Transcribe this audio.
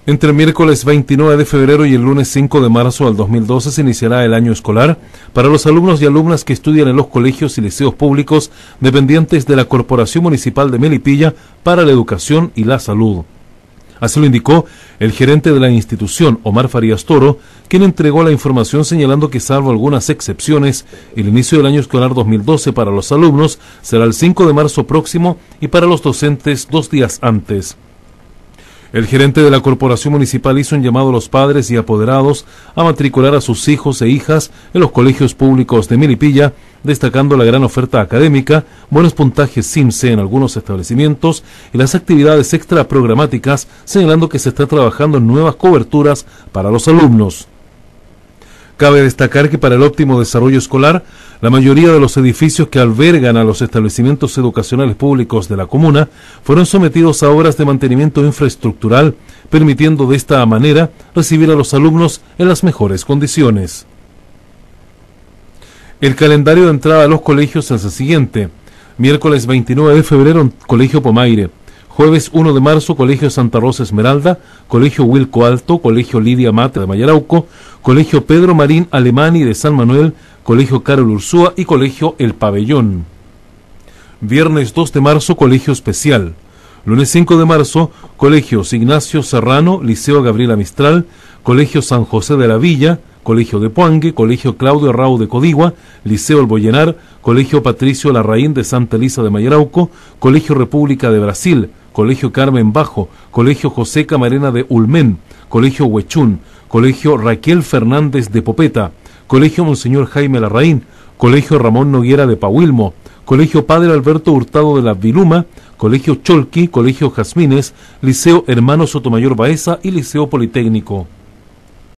Entre el miércoles 29 de febrero y el lunes 5 de marzo del 2012 se iniciará el año escolar para los alumnos y alumnas que estudian en los colegios y liceos públicos dependientes de la Corporación Municipal de Melipilla para la Educación y la Salud. Así lo indicó el gerente de la institución, Omar Farías Toro, quien entregó la información señalando que, salvo algunas excepciones, el inicio del año escolar 2012 para los alumnos será el 5 de marzo próximo y para los docentes 2 días antes. El gerente de la Corporación Municipal hizo un llamado a los padres y apoderados a matricular a sus hijos e hijas en los colegios públicos de Melipilla, destacando la gran oferta académica, buenos puntajes CIMSE en algunos establecimientos y las actividades extraprogramáticas, señalando que se está trabajando en nuevas coberturas para los alumnos. Cabe destacar que para el óptimo desarrollo escolar, la mayoría de los edificios que albergan a los establecimientos educacionales públicos de la comuna fueron sometidos a obras de mantenimiento infraestructural, permitiendo de esta manera recibir a los alumnos en las mejores condiciones. El calendario de entrada a los colegios es el siguiente: miércoles 29 de febrero, Colegio Pomaire; jueves 1 de marzo, Colegio Santa Rosa Esmeralda, Colegio Wilco Alto, Colegio Lidia Mate de Mayarauco, Colegio Pedro Marín Alemani de San Manuel, Colegio Carol Ursúa y Colegio El Pabellón. Viernes 2 de marzo, Colegio Especial. Lunes 5 de marzo, Colegios Ignacio Serrano, Liceo Gabriela Mistral, Colegio San José de la Villa, Colegio de Puangue, Colegio Claudio Arrau de Codigua, Liceo El Boyenar, Colegio Patricio Larraín de Santa Elisa de Mayarauco, Colegio República de Brasil, Colegio Carmen Bajo, Colegio José Camarena de Ulmen, Colegio Huechún, Colegio Raquel Fernández de Popeta, Colegio Monseñor Jaime Larraín, Colegio Ramón Noguera de Pahuilmo, Colegio Padre Alberto Hurtado de la Viluma, Colegio Cholqui, Colegio Jazmines, Liceo Hermano Sotomayor Baeza y Liceo Politécnico.